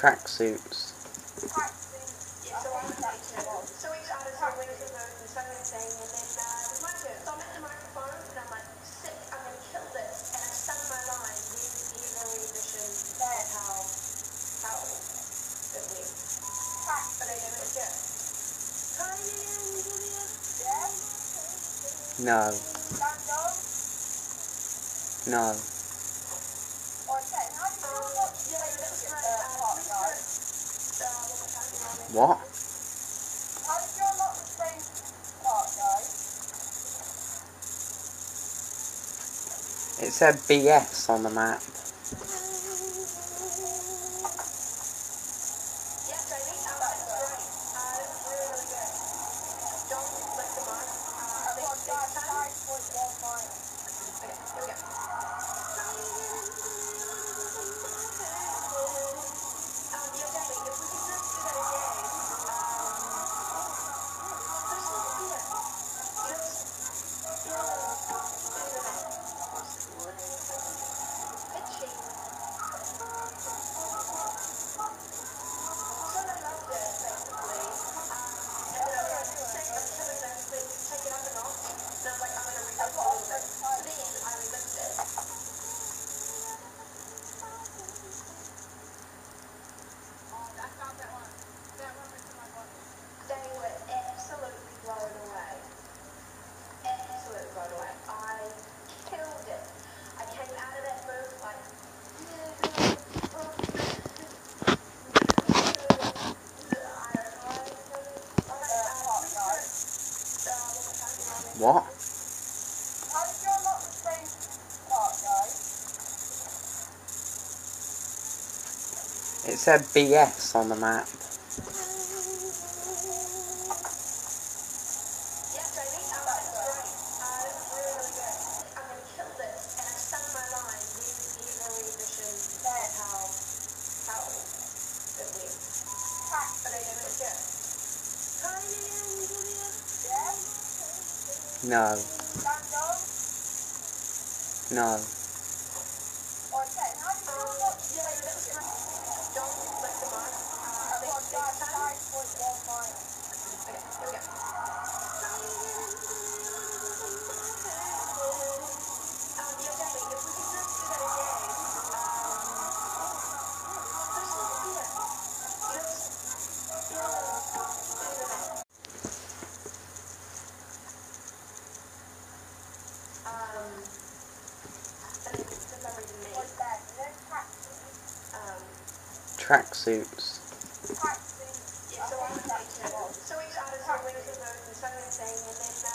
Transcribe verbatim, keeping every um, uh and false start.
Tracksuits. Yeah, so I would like to. So we started some winners and those and so everything, and then uh, it was my turn. So I'm at the microphone, and I'm like, sick, I'm going to kill this. And I sung my line with the early edition of how, how it went. But I never did. Tiny and Julia? No. No. What? It said B S on the map. Yeah, Jamie, uh, that was great. Uh, that was really, really good. Don't lick the mic. Uh, I think next time. Okay, here we go. Um, yeah, Jamie, if we could just do that again. Um, just like, yeah. Just, yeah. Pitching. So I loved it, basically. Um, and then I was like, take, I'm killing this, but take it up a notch. And I was like, I'm going to remix it a little bit. So then I remixed it. They were absolutely blown away. Absolutely blown away. I killed it. I came out of that booth like, What? It said B S on the map. yeah, Jamie, uh, that was great. Uh, that was really, really good. I'm going to kill this, and I sung my line with the early edition of how, how it went. But I never did. Tiny and Julia? No. No. Um, yeah, that was great. Don't lick the mic. Uh, I think next time. Okay, here we go. Um, yeah, Jamie, if we could just do that again. Um, just like, yeah. Just, yeah. Um, and then for some reason me. Um, Tracksuits. yeah, so I would like to. So we started some winners and those and so everything, and then uh,